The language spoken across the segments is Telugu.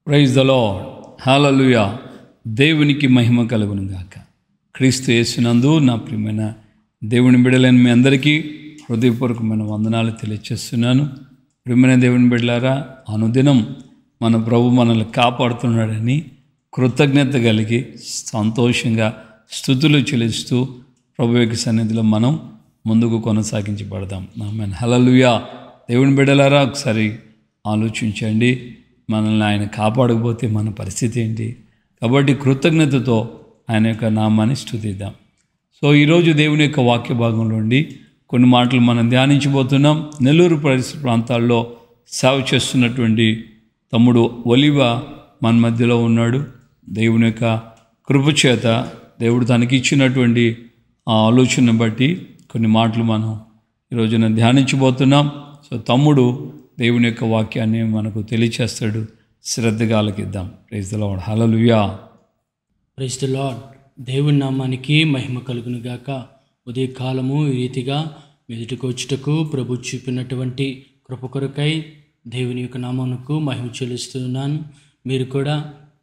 Praise the lord. హల్లెలూయా. దేవునికి మహిమ కలుగును గాక. క్రీస్తు యేసునందు నా ప్రియమైన దేవుని బిడ్డలైన మీ అందరికీ హృదయపూర్వకమైన వందనాలు తెలియజేస్తున్నాను. ప్రియమైన దేవుని బిడ్డలారా, అనుదినం మన ప్రభు మనల్ని కాపాడుతున్నాడని కృతజ్ఞత కలిగి సంతోషంగా స్తుతులు చెల్లిస్తూ ప్రభు యొక్క సన్నిధిలో మనం ముందుకు కొనసాగించబడదాం. ఆమేన్. హల్లెలూయా. దేవుని బిడ్డలారా, ఒకసారి ఆలోచించండి, మనల్ని ఆయన కాపాడకపోతే మన పరిస్థితి ఏంటి? కాబట్టి కృతజ్ఞతతో ఆయన యొక్క నామాన్ని స్తుతిద్దాం. సో ఈరోజు దేవుని యొక్క వాక్య భాగంలో ఉండి కొన్ని మాటలు మనం ధ్యానించబోతున్నాం. నెల్లూరు పరిసర ప్రాంతాల్లో సేవ చేస్తున్నటువంటి తమ్ముడు ఒలివ మన మధ్యలో ఉన్నాడు. దేవుని యొక్క కృపచేత దేవుడు తనకి ఇచ్చినటువంటి ఆ ఆలోచన బట్టి కొన్ని మాటలు మనం ఈరోజున ధ్యానించబోతున్నాం. సో తమ్ముడు దేవుని యొక్క వాక్యాన్ని మనకు తెలియచేస్తాడు. శ్రద్ధగా ఆలకిద్దాం. Praise the Lord. Hallelujah. Praise the Lord. దేవుని నామానికి మహిమ కలుగును గాక. ఉదయకాలము ఈ రీతిగా మెదుటికి వచ్చుటకు ప్రభు చూపినటువంటి కృప కొరకై దేవుని యొక్క నామమునకు మహిమ చెల్లిస్తున్నాను. మీరు కూడా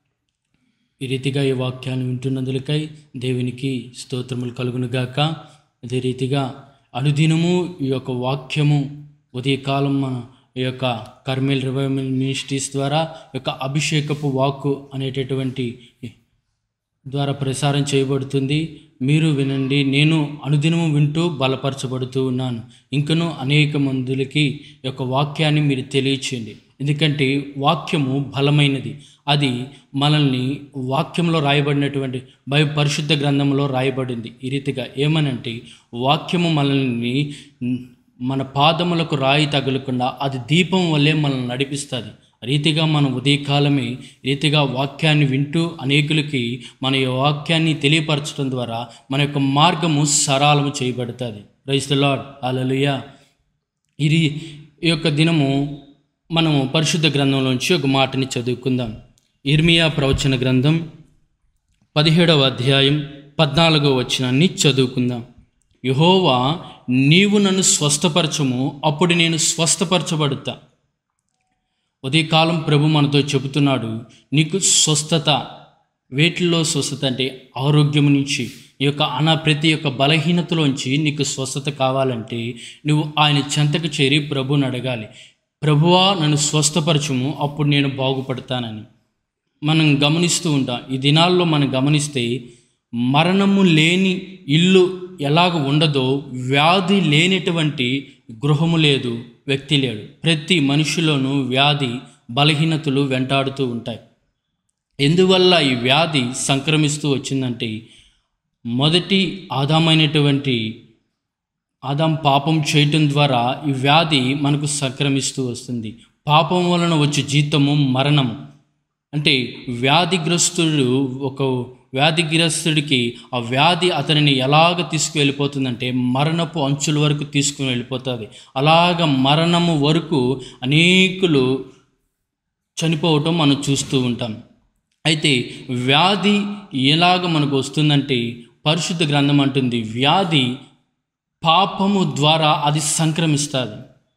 ఈ రీతిగా ఈ వాక్యాన్ని వింటున్నందులకై దేవునికి స్తోత్రములు కలుగును గాక. అదే రీతిగా అనుదినము ఈ యొక్క వాక్యము ఉదయకాలం మన ఈ యొక్క కర్మేల్ రివైవల్ మినిస్ట్రీస్ ద్వారా ఈ యొక్క అభిషేకపు వాక్కు అనేటటువంటి ద్వారా ప్రసారం చేయబడుతుంది. మీరు వినండి. నేను అనుదినము వింటూ బలపరచబడుతూ ఉన్నాను. ఇంకనూ అనేక మందులకి ఈ యొక్క వాక్యాన్ని మీరు తెలియచేయండి. ఎందుకంటే వాక్యము బలమైనది. అది మనల్ని వాక్యంలో రాయబడినటువంటి పరిశుద్ధ గ్రంథంలో రాయబడింది. ఈ రీతిగా ఏమనంటే వాక్యము మనల్ని మన పాదములకు రాయి తగలకుండా అది దీపం వల్లే మనల్ని నడిపిస్తుంది. రీతిగా మనం ఉదయకాలమే రీతిగా వాక్యాన్ని వింటూ అనేకులకి మన ఈ వాక్యాన్ని తెలియపరచడం ద్వారా మన యొక్క మార్గము సరళము చేయబడుతుంది. Praise the Lord. హల్లెలూయా. ఈ యొక్క దినము మనము పరిశుద్ధ గ్రంథంలోంచి ఒక మాటని చదువుకుందాం. ఇర్మియా ప్రవచన గ్రంథం 17వ అధ్యాయం 14వ వచనాన్ని చదువుకుందాం. యెహోవా, నీవు నన్ను స్వస్థపరచుము, అప్పుడు నేను స్వస్థపరచబడుతా. ఉదయకాలం ప్రభు మనతో చెబుతున్నాడు, నీకు స్వస్థత. వేటిల్లో స్వస్థత అంటే ఆరోగ్యం నుంచి, ఈ యొక్క ప్రతి ఒక్క బలహీనతలోంచి నీకు స్వస్థత కావాలంటే నువ్వు ఆయన చెంతకు చేరి ప్రభుని అడగాలి. ప్రభువా, నన్ను స్వస్థపరచుము, అప్పుడు నేను బాగుపడతానని. మనం గమనిస్తూ ఉంటాం. ఈ దినాల్లో మనం గమనిస్తే మరణము లేని ఇల్లు ఎలాగ ఉండదో, వ్యాధి లేనటువంటి గృహము లేదు, వ్యక్తి లేడు. ప్రతి మనిషిలోనూ వ్యాధి బలహీనతలు వెంటాడుతూ ఉంటాయి. ఎందువల్ల ఈ వ్యాధి సంక్రమిస్తూ వచ్చిందంటే, మొదటి ఆదామైనటువంటి ఆదాం పాపం చేయటం ద్వారా ఈ వ్యాధి మనకు సంక్రమిస్తూ వస్తుంది. పాపం వలన వచ్చే జీతము మరణము. అంటే వ్యాధిగ్రస్తుడికి ఆ వ్యాధి అతనిని ఎలాగ తీసుకువెళ్ళిపోతుందంటే మరణపు అంచుల వరకు తీసుకుని వెళ్ళిపోతుంది. అలాగ మరణము వరకు అనేకులు చనిపోవటం మనం చూస్తూ ఉంటాం. అయితే వ్యాధి ఎలాగ మనకు వస్తుందంటే పరిశుద్ధ గ్రంథం అంటుంది, వ్యాధి పాపము ద్వారా అది సంక్రమిస్తుంది.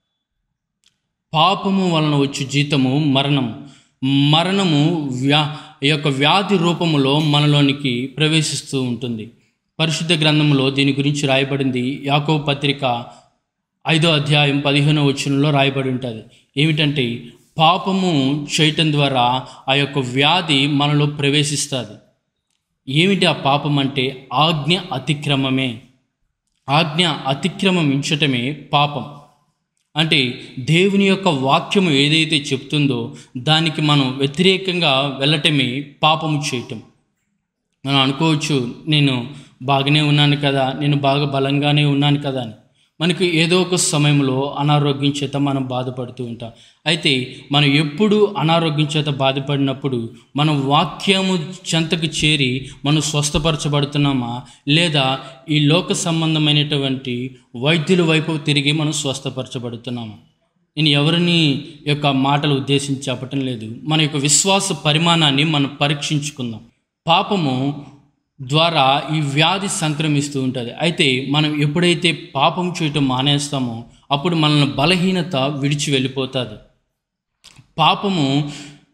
పాపము వలన వచ్చే జీతము మరణము. మరణము ఈ యొక్క వ్యాధి రూపములో మనలోనికి ప్రవేశిస్తూ ఉంటుంది. పరిశుద్ధ గ్రంథంలో దీని గురించి రాయబడింది. యాకోబు పత్రిక 5వ అధ్యాయం 15వ వచనంలో రాయబడి ఉంటుంది. ఏమిటంటే పాపము చేయటం ద్వారా ఆ యొక్క వ్యాధి మనలో ప్రవేశిస్తుంది. ఏమిటి ఆ పాపం అంటే ఆజ్ఞ అతిక్రమమే. ఆజ్ఞ అతిక్రమించటమే పాపం. అంటే దేవుని యొక్క వాక్యము ఏదైతే చెప్తుందో దానికి మనం వ్యతిరేకంగా వెళ్ళటమే పాపము చేయటం. మనం అనుకోవచ్చు, నేను బాగానే ఉన్నాను కదా, నేను బాగా బలంగానే ఉన్నాను కదా అని. మనకు ఏదో ఒక సమయంలో అనారోగ్యం చేత మనం బాధపడుతూ ఉంటాం. అయితే మనం ఎప్పుడు అనారోగ్యం చేత బాధపడినప్పుడు మనం వాక్యము చెంతకు చేరి మనం స్వస్థపరచబడుతున్నామా, లేదా ఈ లోక సంబంధమైనటువంటి వైద్యుల వైపు తిరిగి మనం స్వస్థపరచబడుతున్నామా? నేను ఎవరిని యొక్క మాటలు ఉద్దేశించి చెప్పటం లేదు. మన యొక్క విశ్వాస పరిమాణాన్ని మనం పరీక్షించుకుందాం. పాపము ద్వారా ఈ వ్యాధి సంక్రమిస్తూ ఉంటుంది. అయితే మనం ఎప్పుడైతే పాపం చేయటం మానేస్తామో అప్పుడు మనల్ని బలహీనత విడిచి వెళ్ళిపోతుంది. పాపము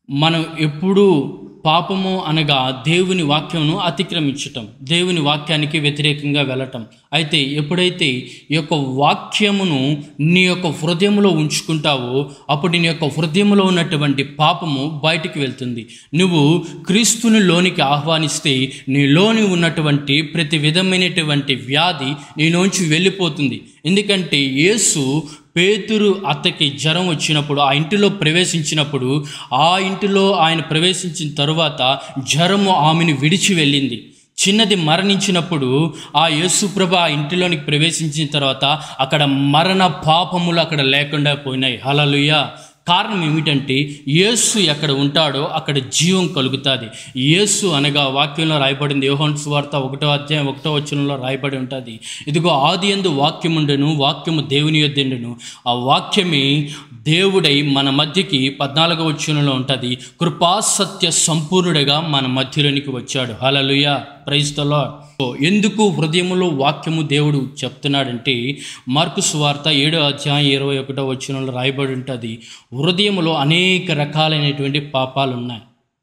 మనం ఎప్పుడూ పాపము అనగా దేవుని వాక్యమును అతిక్రమించటం, దేవుని వాక్యానికి వ్యతిరేకంగా వెళ్ళటం. అయితే ఎప్పుడైతే ఈ యొక్క వాక్యమును నీ యొక్క హృదయంలో ఉంచుకుంటావో అప్పుడు నీ యొక్క హృదయంలో ఉన్నటువంటి పాపము బయటికి వెళ్తుంది. నువ్వు క్రీస్తుని లోనికి ఆహ్వానిస్తే నీలోని ఉన్నటువంటి ప్రతి విధమైనటువంటి వ్యాధి నీలోంచి వెళ్ళిపోతుంది. ఎందుకంటే యేసు పేతురు అత్తకి జ్వరం వచ్చినప్పుడు ఆ ఇంటిలో ప్రవేశించినప్పుడు ఆ ఇంటిలో ఆయన ప్రవేశించిన తరువాత జ్వరము ఆమెను విడిచి వెళ్ళింది. చిన్నది మరణించినప్పుడు ఆ యేసుప్రభు ఆ ఇంటిలోనికి ప్రవేశించిన తర్వాత అక్కడ మరణ పాపములు అక్కడ లేకుండా పోయినాయి. హల్లెలూయా. కారణం ఏమిటంటే యేసు ఎక్కడ ఉంటాడో అక్కడ జీవం కలుగుతుంది. యేసు అనగా వాక్యంలో రాయబడింది, యోహాను సువార్త 1వ అధ్యాయం 1వ వచనంలో రాయబడి ఉంటుంది, ఇదిగో ఆదియందు వాక్యముండెను, వాక్యము దేవుని యొద్దుండెను, ఆ వాక్యమే దేవుడై మన మధ్యకి 14వ వచనంలో ఉంటుంది, కృపాసత్య సంపూర్ణుడిగా మన మధ్యలోనికి వచ్చాడు. హల్లెలూయా. Praise the Lord. ఎందుకు హృదయములో వాక్యము దేవుడు చెప్తున్నాడంటే మార్కు సువార్త 7వ అధ్యాయం 21వ వచనంలో రాయబడి ఉంటుంది, హృదయములో అనేక రకాలైనటువంటి పాపాలు ఉన్నాయి.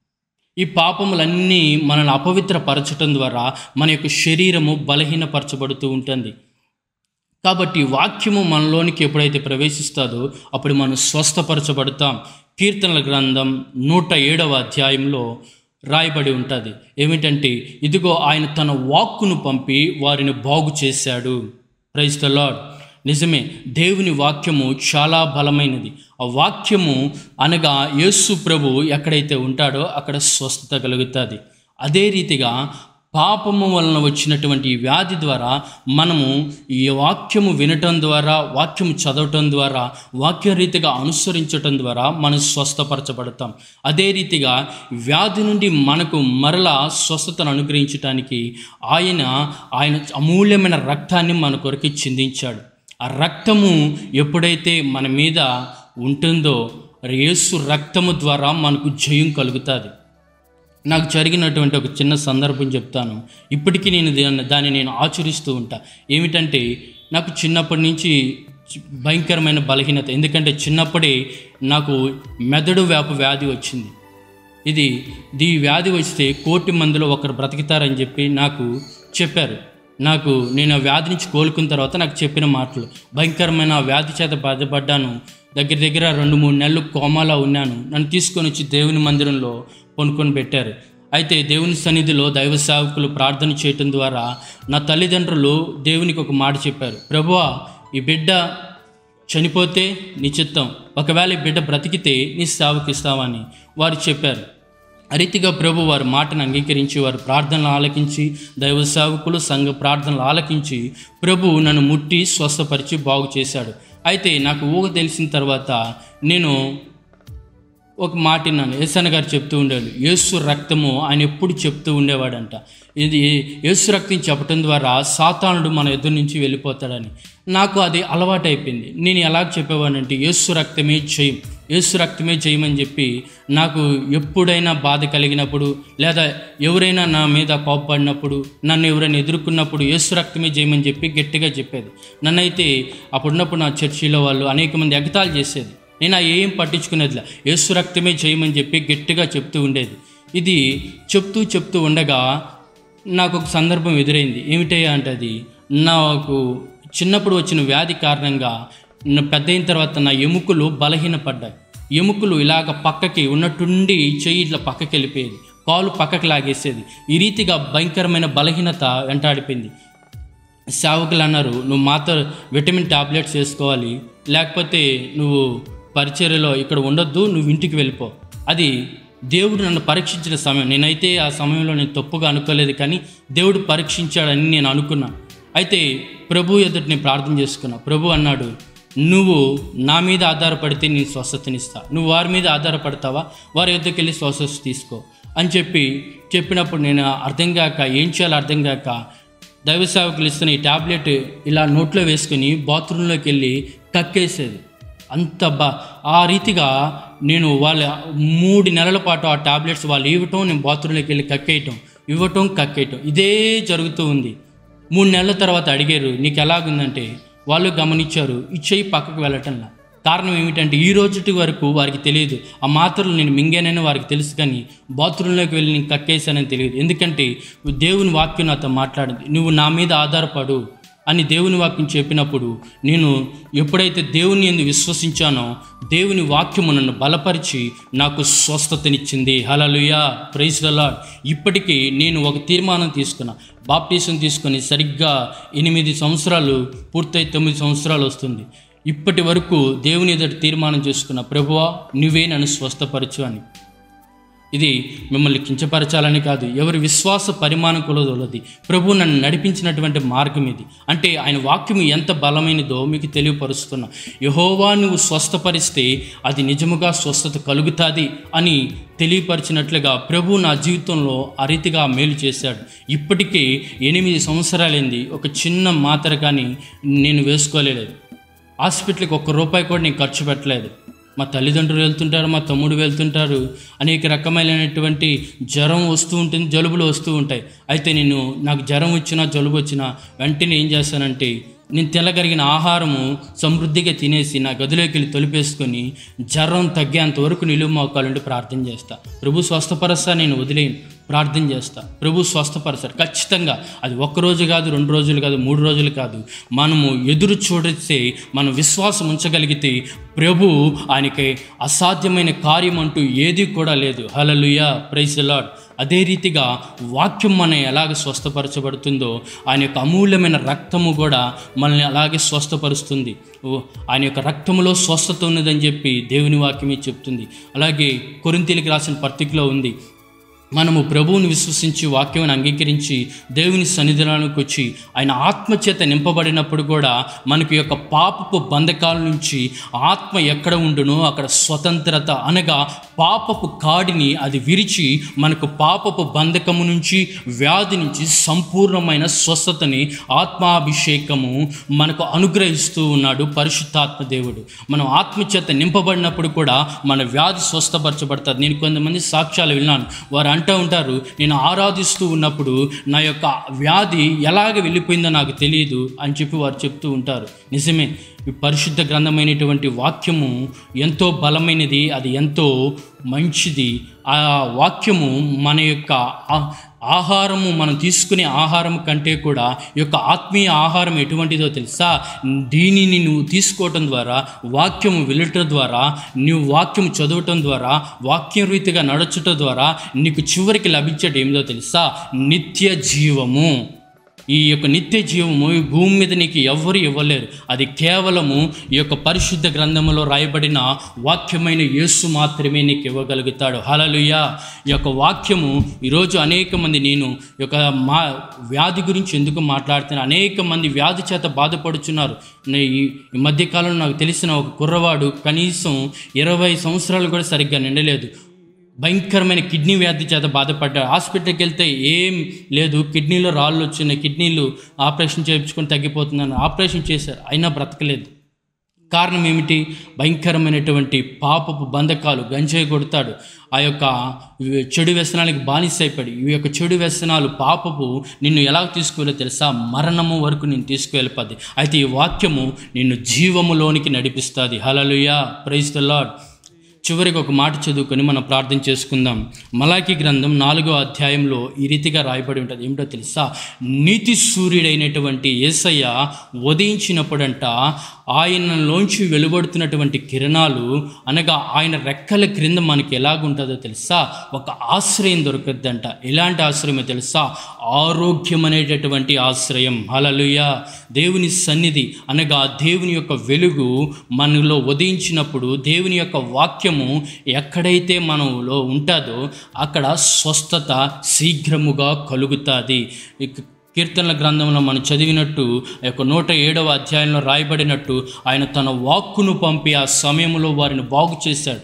ఈ పాపములన్నీ మనల్ని అపవిత్రపరచడం ద్వారా మన యొక్క శరీరము బలహీనపరచబడుతూ ఉంటుంది. కాబట్టి వాక్యము మనలోనికి ఎప్పుడైతే ప్రవేశిస్తుందో అప్పుడు మనం స్వస్థపరచబడతాం. కీర్తనల గ్రంథం 107వ అధ్యాయంలో రాయబడి ఉంటుంది ఏమిటంటే, ఇదిగో ఆయన తన వాక్కును పంపి వారిని బాగు చేశాడు. Praise the Lord. నిజమే, దేవుని వాక్యము చాలా బలమైనది. ఆ వాక్యము అనగా యేసు ప్రభు ఎక్కడైతే ఉంటాడో అక్కడ స్వస్థత కలుగుతుంది. అదే రీతిగా పాపము వలన వచ్చినటువంటి ఈ వ్యాధి ద్వారా మనము ఈ వాక్యము వినటం ద్వారా, వాక్యము చదవటం ద్వారా, వాక్య రీతిగా అనుసరించటం ద్వారా మనం స్వస్థపరచబడతాం. అదే రీతిగా వ్యాధి నుండి మనకు మరలా స్వస్థతను అనుగ్రహించడానికి ఆయన అమూల్యమైన రక్తాన్ని మన కొరకు చిందించాడు. ఆ రక్తము ఎప్పుడైతే మన మీద ఉంటుందో యేసు రక్తము ద్వారా మనకు జయం కలుగుతుంది. నాకు జరిగినటువంటి ఒక చిన్న సందర్భం చెప్తాను. ఇప్పటికీ దాన్ని నేను ఆచరిస్తూ ఉంటా. ఏమిటంటే నాకు చిన్నప్పటి నుంచి భయంకరమైన బలహీనత. ఎందుకంటే చిన్నప్పుడే నాకు మెదడు వ్యాధి వచ్చింది. ఈ వ్యాధి వస్తే 1,000,000 మందిలో ఒకరు బ్రతుకుతారని చెప్పి నాకు చెప్పారు. నేను ఆ వ్యాధి నుంచి కోలుకున్న తర్వాత నాకు చెప్పిన మాటలు, భయంకరమైన వ్యాధి చేత బాధపడ్డాను. దగ్గర 2-3 నెలలు కోమాలో ఉన్నాను. నన్ను తీసుకొని వచ్చి దేవుని మందిరంలో కొనుక్కొని పెట్టారు. అయితే దేవుని సన్నిధిలో దైవ సేవకులు ప్రార్థన చేయటం ద్వారా నా తల్లిదండ్రులు దేవునికి ఒక మాట చెప్పారు, ప్రభువా ఈ బిడ్డ చనిపోతే నీ చిత్తం, ఒకవేళ ఈ బిడ్డ బ్రతికితే నీ సేవకి ఇస్తావని వారు చెప్పారు. ఆ రీతిగా ప్రభు వారి మాటను అంగీకరించి వారి ప్రార్థనలు ఆలకించి, దైవ సేవకులు సంఘ ప్రార్థనలు ఆలకించి ప్రభు నన్ను ముట్టి స్వస్థపరిచి బాగు చేశాడు. అయితే నాకు ఊహ తెలిసిన తర్వాత నేను ఒక మాట విన్నాను. యేసన్న గారు చెప్తూ ఉండేవాడు, యేసు రక్తము ఆయన ఎప్పుడు చెప్తూ ఉండేవాడంట, ఇది యేసు రక్తం చెప్పడం ద్వారా సాతానుడు మన ఎదురు నుంచి వెళ్ళిపోతాడని. నాకు అది అలవాటు అయిపోయింది. నేను ఎలా చెప్పేవాడంటే యేసు రక్తమే జయం, యేసు రక్తమే జయమని చెప్పి నాకు ఎప్పుడైనా బాధ కలిగినప్పుడు లేదా ఎవరైనా నా మీద కోపపడినప్పుడు, నన్ను ఎవరైనా ఎదుర్కొన్నప్పుడు యేసు రక్తమే జయమని చెప్పి గట్టిగా చెప్పేది. నన్నైతే అప్పుడున్నప్పుడు నా చర్చిలో వాళ్ళు అనేక మంది ఎగతాళి చేసేది. నేను ఏం పట్టించుకునేదిలే, యేసు రక్తమే చేయమని చెప్పి గట్టిగా చెప్తూ ఉండేది. ఇది చెప్తూ ఉండగా నాకు ఒక సందర్భం ఎదురైంది. ఏమిటయ్యా అంటే అది నాకు చిన్నప్పుడు వచ్చిన వ్యాధి కారణంగా పెద్ద అయిన తర్వాత నా ఎముకలు బలహీనపడ్డాయి. ఎముకలు ఇలాగ పక్కకి ఉన్నట్టుండి చెయ్యి ఇట్లా పక్కకి వెళ్ళిపోయేది, కాలు పక్కకి లాగేసేది. ఈ రీతిగా భయంకరమైన బలహీనత వెంటాడిపోయింది. సేవకులు అన్నారు, నువ్వు విటమిన్ టాబ్లెట్స్ వేసుకోవాలి, లేకపోతే నువ్వు పరిచర్యలో ఇక్కడ ఉండొద్దు, నువ్వు ఇంటికి వెళ్ళిపో. అది దేవుడు నన్ను పరీక్షించిన సమయం. నేనైతే ఆ సమయంలో నేను తప్పుగా అనుకోలేదు, కానీ దేవుడు పరీక్షించాడని నేను అనుకున్నాను. అయితే ప్రభు ఎదుటి నేను ప్రార్థన చేసుకున్నా. ప్రభు అన్నాడు, నువ్వు నా మీద ఆధారపడితే నేను స్వస్థతనిస్తా, నువ్వు వారి మీద ఆధారపడతావా, వారి యొద్దకు వెళ్ళి స్వస్థత తీసుకో అని చెప్పినప్పుడు నేను అర్థం కాక ఏం చేయాలో అర్థం కాక దైవ సేవకులు ఇస్తున్న ఈ ట్యాబ్లెట్ ఇలా నోట్లో వేసుకుని బాత్రూంలోకి వెళ్ళి కక్కేసేది. ఆ రీతిగా నేను వాళ్ళ 3 నెలల పాటు ఆ ట్యాబ్లెట్స్ వాళ్ళు ఇవ్వటం, నేను బాత్రూంలోకి వెళ్ళి కక్కేయటం ఇదే జరుగుతూ ఉంది. 3 నెలల తర్వాత అడిగారు, నీకు ఎలాగుందంటే వాళ్ళు గమనించారు, ఈ చెయ్యి పక్కకు వెళ్ళటంలా. కారణం ఏమిటంటే ఈ రోజుటి వరకు వారికి తెలియదు. ఆ మాత్రలు నేను మింగానని వారికి తెలుసు, కానీ బాత్రూంలోకి వెళ్ళి నేను కక్కేశానని తెలియదు. ఎందుకంటే దేవుని వాక్యం నాతో మాట్లాడింది, నువ్వు నా మీద ఆధారపడు అని దేవుని వాక్యం చెప్పినప్పుడు నేను ఎప్పుడైతే దేవుని యందు విశ్వసించానో దేవుని వాక్యము నన్ను బలపరిచి నాకు స్వస్థతనిచ్చింది. Hallelujah, praise the Lord. ఇప్పటికీ నేను ఒక తీర్మానం తీసుకున్నా. బాప్టిజం తీసుకొని సరిగ్గా 8 సంవత్సరాలు పూర్తయి 9 సంవత్సరాలు వస్తుంది. ఇప్పటి వరకు దేవుని ఎదుట తీర్మానం చేసుకున్న, ప్రభువా నువ్వే నన్ను స్వస్థపరచు అని. ఇది మిమ్మల్ని కించపరచాలని కాదు, ఎవరి విశ్వాస పరిమాణం కొలదొలది. ప్రభు నన్ను నడిపించినటువంటి మార్గం ఇది. అంటే ఆయన వాక్యం ఎంత బలమైనదో మీకు తెలియపరుస్తున్నా. యెహోవా నువ్వు స్వస్థపరిస్తే అది నిజముగా స్వస్థత కలుగుతుంది అని తెలియపరిచినట్లుగా ప్రభు నా జీవితంలో ఆ రీతిగా మేలు చేశాడు. ఇప్పటికీ 8 సంవత్సరాలైంది, ఒక చిన్న మాత్ర కానీ నేను వేసుకోలేదు. హాస్పిటల్కి ₹1 కూడా నేను ఖర్చు పెట్టలేదు. మా తల్లిదండ్రులు వెళ్తుంటారు, మా తమ్ముడు వెళ్తుంటారు, అనేక రకమైనటువంటి జ్వరం వస్తూ ఉంటుంది, జలుబులు వస్తూ ఉంటాయి. అయితే నాకు జ్వరం వచ్చినా జలుబు వచ్చినా వెంటనే ఏం చేస్తానంటే నేను తినగలిగిన ఆహారము సమృద్ధిగా తినేసి నా గదిలోకి వెళ్ళి తలుపేసుకొని జ్వరం తగ్గేంత వరకు నిలువు మోకాలుండి ప్రార్థన చేస్తా. ప్రభు స్వస్థపరస్తా, నేను వదిలేను, ప్రార్థన చేస్తా. ప్రభు స్వస్థపరచారు ఖచ్చితంగా. అది 1 రోజు కాదు, 2 రోజులు కాదు, 3 రోజులు కాదు. మనము ఎదురు చూడిస్తే, మనం విశ్వాసం ఉంచగలిగితే ప్రభు ఆయనకి అసాధ్యమైన కార్యం అంటూ ఏది కూడా లేదు. Hallelujah, praise the Lord. అదే రీతిగా వాక్యం మనం ఎలాగ స్వస్థపరచబడుతుందో ఆయన యొక్క అమూల్యమైన రక్తము కూడా మనల్ని అలాగే స్వస్థపరుస్తుంది. ఆయన యొక్క రక్తములో స్వస్థత ఉన్నదని చెప్పి దేవుని వాక్యమే చెప్తుంది. అలాగే కొరింథీయులకు రాసిన పత్రికలో ఉంది, మనము ప్రభువుని విశ్వసించి వాక్యాన్ని అంగీకరించి దేవుని సన్నిధానానికి వచ్చి ఆయన ఆత్మచేత నింపబడినప్పుడు కూడా మనకు యొక్క పాపపు బంధకాల నుంచి ఆత్మ ఎక్కడ ఉండునో అక్కడ స్వతంత్రత, అనగా పాపపు కాడిని అది విరిచి మనకు పాపపు బంధకము నుంచి, వ్యాధి నుంచి సంపూర్ణమైన స్వస్థతని ఆత్మాభిషేకము మనకు అనుగ్రహిస్తూ ఉన్నాడు పరిశుద్ధాత్మ దేవుడు. మనం ఆత్మచేత నింపబడినప్పుడు కూడా మన వ్యాధి స్వస్థపరచబడుతుంది. నేను కొంతమంది సాక్ష్యాలు విన్నాను, వారు అంటూ ఉంటారు, నేను ఆరాధిస్తూ ఉన్నప్పుడు నా యొక్క వ్యాధి ఎలాగ వెళ్ళిపోయిందో నాకు తెలియదు అని చెప్పి వారు చెప్తూ ఉంటారు. నిజమే, ఈ పరిశుద్ధ గ్రంథమైనటువంటి వాక్యము ఎంతో బలమైనది, అది ఎంతో మంచిది. ఆ వాక్యము మన యొక్క ఆహారము, మనం తీసుకునే ఆహారం కంటే కూడా ఈ యొక్క ఆత్మీయ ఆహారం ఎటువంటిదో తెలుసా? దీనిని నువ్వు తీసుకోవటం ద్వారా, వాక్యము వినటం ద్వారా, నువ్వు వాక్యం చదవటం ద్వారా, వాక్యం రీతిగా నడచటం ద్వారా నీకు చివరికి లభించేది ఏమిదో తెలుసా? నిత్య జీవము. ఈ యొక్క నిత్య జీవము ఈ భూమి మీద నీకు ఎవ్వరు ఇవ్వలేరు. అది కేవలము ఈ యొక్క పరిశుద్ధ గ్రంథంలో రాయబడిన వాక్యమైన యేసు మాత్రమే నీకు ఇవ్వగలుగుతాడు. హల్లెలూయా. ఈ యొక్క వాక్యము ఈరోజు అనేక మంది, నేను ఈ యొక్క వ్యాధి గురించి ఎందుకు మాట్లాడుతున్నా, అనేక మంది వ్యాధి చేత బాధపడుచున్నారు. ఈ మధ్యకాలంలో నాకు తెలిసిన ఒక కుర్రవాడు కనీసం 20 సంవత్సరాలు కూడా సరిగ్గా నిండలేదు. భయంకరమైన కిడ్నీ వ్యాధి చేత బాధపడ్డాడు. హాస్పిటల్కి వెళ్తే ఏం లేదు, కిడ్నీలో రాళ్ళు వచ్చినాయి, కిడ్నీలు ఆపరేషన్ చేయించుకొని తగ్గిపోతుందని ఆపరేషన్ చేశారు, అయినా బ్రతకలేదు. కారణం ఏమిటి? భయంకరమైనటువంటి పాపపు బంధకాలు. గంజాయి కొడతాడు, ఆ యొక్క చెడు వ్యసనాలకి బానిస అయిపోయాడు. ఈ యొక్క చెడు వ్యసనాలు, పాపపు నిన్ను ఎలా తీసుకువెళ్ళో తెలుసా? మరణము వరకు నేను తీసుకువెళ్ళిపోద్ది. అయితే ఈ వాక్యము నిన్ను జీవములోనికి నడిపిస్తుంది. Hallelujah, praise the Lord. చివరికి ఒక మాట చదువుకొని మనం ప్రార్థన చేసుకుందాం. మలాకీ గ్రంథం 4వ అధ్యాయంలో ఈ రీతిగా రాయబడి ఉంటుంది. ఏమిటో తెలుసా? నీతి సూర్యుడైనటువంటి యేసయ్య ఉదయించినప్పుడంట ఆయనలోంచి వెలువడుతున్నటువంటి కిరణాలు, అనగా ఆయన రెక్కల క్రింద మనకి ఎలాగుంటుందో తెలుసా? ఒక ఆశ్రయం దొరకద్దంట. ఎలాంటి ఆశ్రయమో తెలుసా? ఆరోగ్యం అనేటటువంటి ఆశ్రయం. హల్లెలూయా. దేవుని సన్నిధి, అనగా దేవుని యొక్క వెలుగు మనలో ఉదయించినప్పుడు, దేవుని యొక్క వాక్యము ఎక్కడైతే మనలో ఉంటుందో అక్కడ స్వస్థత శీఘ్రముగా కలుగుతుంది. కీర్తనల గ్రంథంలో మనం చదివినట్టు, ఆ యొక్క 107వ అధ్యాయంలో రాయబడినట్టు, ఆయన తన వాక్కును పంపి ఆ సమయంలో వారిని బాగు చేశాడు.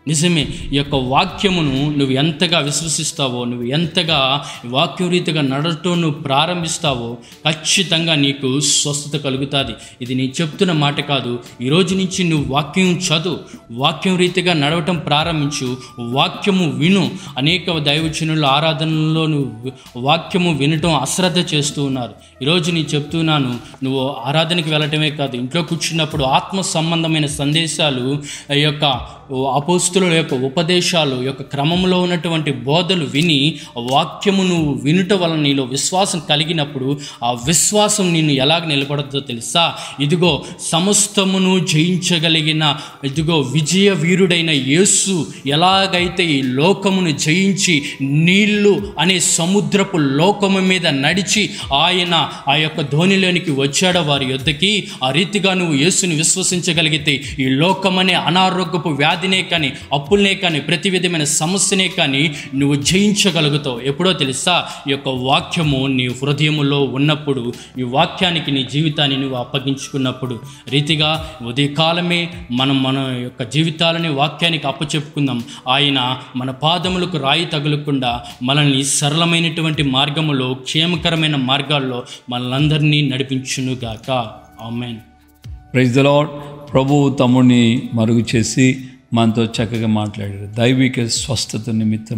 నిజమే, ఈ యొక్క వాక్యమును నువ్వు ఎంతగా విశ్వసిస్తావో, నువ్వు ఎంతగా వాక్యం రీతిగా నడటం నువ్వు ప్రారంభిస్తావో ఖచ్చితంగా నీకు స్వస్థత కలుగుతుంది. ఇది నేను చెప్తున్న మాట కాదు. ఈరోజు నుంచి నువ్వు వాక్యం చదువు, వాక్యం రీతిగా నడవటం ప్రారంభించు, వాక్యము విను. అనేక దైవజనుల ఆరాధనలో నువ్వు వాక్యము వినటం అశ్రద్ధ చేస్తూ ఉన్నారు. ఈరోజు నేను చెప్తున్నాను, నువ్వు ఆరాధనకి వెళ్ళటమే కాదు, ఇంట్లో కూర్చున్నప్పుడు ఆత్మ సంబంధమైన సందేశాలు, ఈ యొక్క అపోస్తుల యొక్క ఉపదేశాలు యొక్క క్రమంలో ఉన్నటువంటి బోధలు విని వాక్యము నువ్వు వినుట వలన నీలో విశ్వాసం కలిగినప్పుడు ఆ విశ్వాసం నిన్ను ఎలాగ నిలబడదో తెలుసా? ఇదిగో సమస్తమును జయించగలిగిన ఇదిగో విజయ వీరుడైన యేసు ఎలాగైతే ఈ లోకమును జయించి నీళ్లు అనే సముద్రపు లోకము మీద నడిచి ఆయన ఆ యొక్క ధోనిలోనికి వచ్చాడో వారి యొద్దకి, ఆ రీతిగా నువ్వు యేసుని విశ్వసించగలిగితే ఈ లోకమనే అనారోగ్యపు వ్యాధినే కానీ, అప్పులనే కానీ, ప్రతి విధమైన సమస్యనే కానీ నువ్వు జయించగలుగుతావు. ఎప్పుడో తెలుసా? ఈ యొక్క వాక్యము నీ హృదయములో ఉన్నప్పుడు, ఈ వాక్యానికి నీ జీవితాన్ని నువ్వు అప్పగించుకున్నప్పుడు. రీతిగా ఉదయకాలమే మన యొక్క జీవితాలని వాక్యానికి అప్పచెప్పుకుందాం. ఆయన మన పాదములకు రాయి తగులకుండా మనల్ని సరళమైనటువంటి మార్గములో, క్షేమకరమైన మార్గాల్లో మనలందరినీ నడిపించునుగాక. ఆమేన్. Praise the Lord. ప్రభువు తమ్ముడిని మరుగు చేసి మనతో చక్కగా మాట్లాడారు. దైవిక స్వస్థత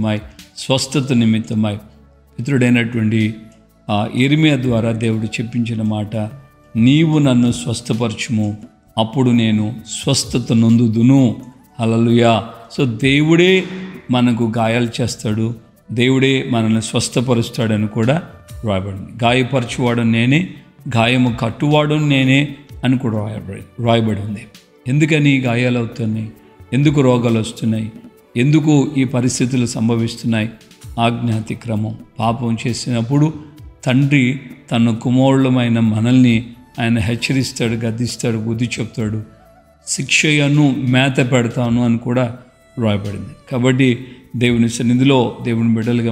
నిమిత్తమై పితృడైనటువంటి ఇర్మియా ద్వారా దేవుడు చెప్పించిన మాట, నీవు నన్ను స్వస్థపరచుము, అప్పుడు నేను స్వస్థత నొందుదును. హల్లెలూయా. సో దేవుడే మనకు గాయాలు చేస్తాడు, దేవుడే మనల్ని స్వస్థపరుస్తాడని కూడా రాయబడింది. గాయపరచువాడు నేనే, గాయము కట్టువాడు నేనే అని కూడా రాయబడి ఉంది. ఎందుకని గాయాలు అవుతున్నాయి? ఎందుకు రోగాలు వస్తున్నాయి? ఎందుకు ఈ పరిస్థితులు సంభవిస్తున్నాయి? ఆజ్ఞాతిక్రమం. పాపం చేసినప్పుడు తండ్రి తన కుమారులమైన మనల్ని ఆయన హెచ్చరిస్తాడు, గద్దిస్తాడు, బుద్ధి చెప్తాడు. శిక్షయను మేత పెడతాను అని కూడా రాయబడింది. కాబట్టి దేవుని సన్నిధిలో దేవుని బిడ్డలుగా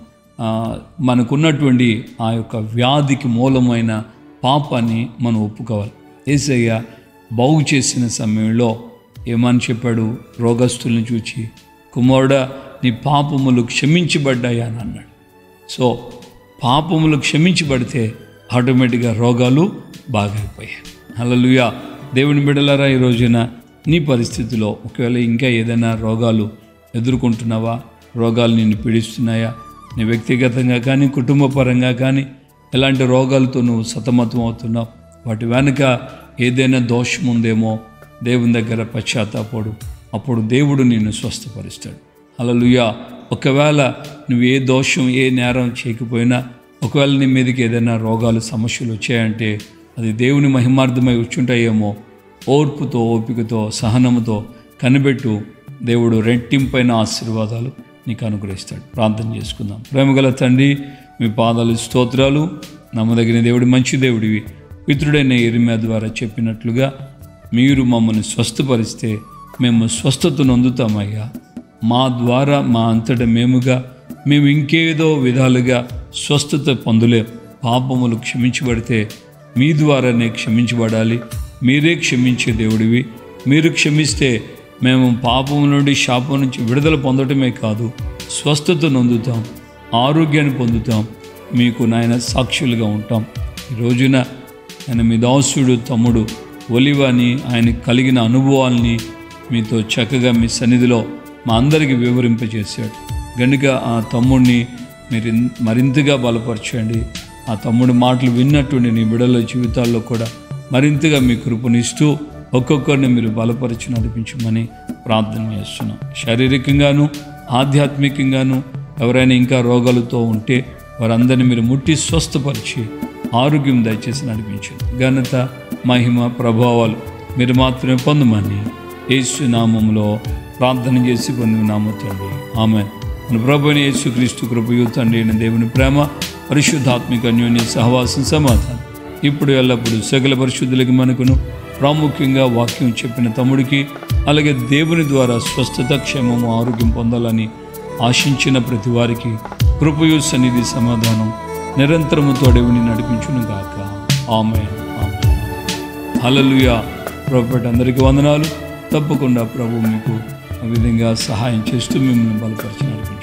మనకున్నటువంటి ఆ యొక్క వ్యాధికి మూలమైన పాపాన్ని మనం ఒప్పుకోవాలి. యేసయ్య బాగు చేసిన సమయంలో ఏమని చెప్పాడు? రోగస్తుల్ని చూచి, కుమారుడా నీ పాపములు క్షమించబడ్డాయా అని అన్నాడు. సో పాపములు క్షమించబడితే ఆటోమేటిక్గా రోగాలు బాగైపోయాయి. హల్లెలూయా. దేవుని బిడ్డలారా, ఈ రోజున నీ పరిస్థితిలో ఒకవేళ ఇంకా ఏదైనా రోగాలు ఎదుర్కొంటున్నావా? రోగాలు నిన్ను పీడిస్తున్నాయా? నీ వ్యక్తిగతంగా కానీ, కుటుంబ పరంగా కానీ ఎలాంటి రోగాలతో నువ్వు సతమతం అవుతున్నావు? వాటి వెనుక ఏదైనా దోషం ఉందేమో దేవుని దగ్గర పశ్చాత్తాపడు, అప్పుడు దేవుడు నిన్ను స్వస్థపరుస్తాడు. హల్లెలూయా. ఒకవేళ నువ్వు ఏ దోషం, ఏ నేరం చేయకపోయినా, ఒకవేళ నీ మీదకి ఏదైనా రోగాలు, సమస్యలు వచ్చాయంటే అది దేవుని మహిమార్థమై వచ్చుంటాయేమో. ఓర్పుతో, ఓపికతో, సహనముతో కనిపెట్టు, దేవుడు రెట్టింపైన ఆశీర్వాదాలు నీకు అనుగ్రహిస్తాడు. ప్రార్థన చేసుకుందాం. ప్రేమగల తండ్రి, మీ పాదాలు స్తోత్రాలు. నమ్మదగిన దేవుడి, మంచి దేవుడివి. పితృడైన ఇర్మియా ద్వారా చెప్పినట్లుగా మీరు మమ్మల్ని స్వస్థపరిస్తే మేము స్వస్థతను అందుతామయ్యా. మా ద్వారా, మా అంతటా మేము ఇంకేదో విధాలుగా స్వస్థత పొందలేం. పాపములు క్షమించబడితే మీ ద్వారానే క్షమించబడాలి. మీరే క్షమించే దేవుడివి. మీరు క్షమిస్తే మేము పాపం నుండి, శాపం నుంచి విడుదల పొందటమే కాదు, స్వస్థతను అందుతాం, ఆరోగ్యాన్ని పొందుతాం, మీకు నాయన సాక్షులుగా ఉంటాం. ఈ రోజున ఆయన మీ దాసుడు తమ్ముడు ఒలివాని ఆయనకు కలిగిన అనుభవాల్ని మీతో చక్కగా మీ సన్నిధిలో మా అందరికీ వివరింపజేశాడు గనుక ఆ తమ్ముడిని మీరు మరింతగా బలపరచండి. ఆ తమ్ముడి మాటలు విన్నటువంటి నీ బిడ్డల జీవితాల్లో కూడా మరింతగా మీ కృపనిస్తూ ఒక్కొక్కరిని మీరు బలపరిచి నడిపించమని ప్రార్థన చేస్తున్నాం. శారీరకంగాను, ఆధ్యాత్మికంగాను ఎవరైనా ఇంకా రోగాలతో ఉంటే వారందరినీ మీరు ముట్టి స్వస్థపరిచి ఆరోగ్యం దయచేసి నడిపించండి. ఘనత, మహిమ, ప్రభావాలు మీరు మాత్రమే పొందమని యేసు నామములో ప్రార్థన చేసి పొందున్నాము తండ్రి. ఆమేన్. మన ప్రభువైన యేసుక్రీస్తు కృపయు తండ్రి అయిన దేవుని ప్రేమ, పరిశుద్ధాత్మిక అన్యోన్య సహవాసం, సమాధానం ఇప్పుడు ఎల్లప్పుడూ సకల పరిశుద్ధులకి మనకును, ప్రాముఖ్యంగా వాక్యం చెప్పిన తమ్ముడికి, అలాగే దేవుని ద్వారా స్వస్థత, క్షేమము, ఆరోగ్యం పొందాలని ఆశించిన ప్రతి వారికి కృపయు సన్నిధి సమాధానం నిరంతరము తోడేవుని నడిపించును గాక. ఆమేన్. హల్లెలూయా. ప్రభుపేట అందరికీ వందనాలు. తప్పకుండా ప్రభు మీకు ఆ విధంగా సహాయం చేస్తూ మిమ్మల్ని బలపరిచినారు.